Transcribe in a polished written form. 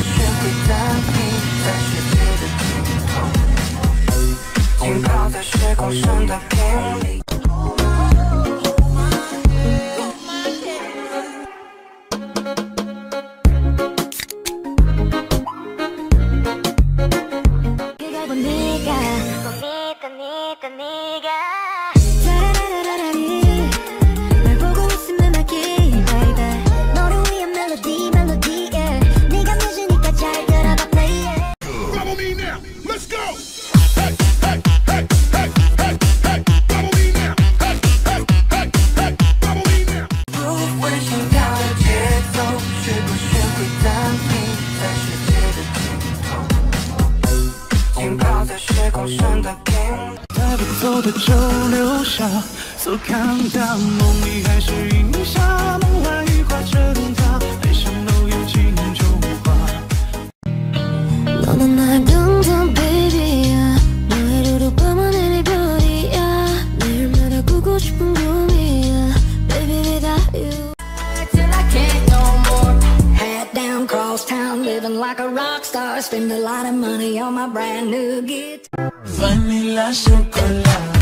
是回答你在世界的尽头，浸泡在时光深的片里。 带不走的就留下，所看到梦里还是云霞，梦幻羽化成她，爱上都有情就化。 너는 날 등장 baby야 너의 루루밤은 내 별이야 매일마다 꾸고 싶은 꿈이야 baby without you till I can't no more head down cross town living like a rock star spend a lot of money on my brand new guitar Vanilla chocolate